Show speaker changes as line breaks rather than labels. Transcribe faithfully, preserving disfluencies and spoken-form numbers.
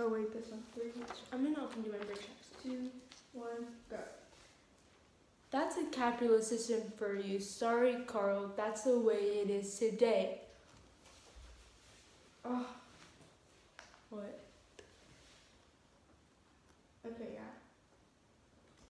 Oh wait, this one. Three. I'm gonna open do my break checks. Two, one, go. That's a capitalist system for you. Sorry, Carl. That's the way it is today. Oh. What? Okay, yeah.